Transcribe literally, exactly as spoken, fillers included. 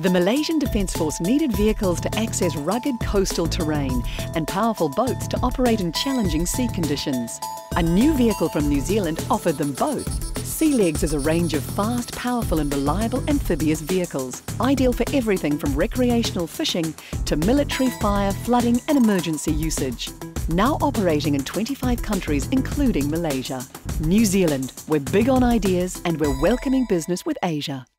The Malaysian Defence Force needed vehicles to access rugged coastal terrain and powerful boats to operate in challenging sea conditions. A new vehicle from New Zealand offered them both. Sealegs is a range of fast, powerful and reliable amphibious vehicles, ideal for everything from recreational fishing to military, fire, flooding and emergency usage. Now operating in twenty-five countries including Malaysia. New Zealand, we're big on ideas and we're welcoming business with Asia.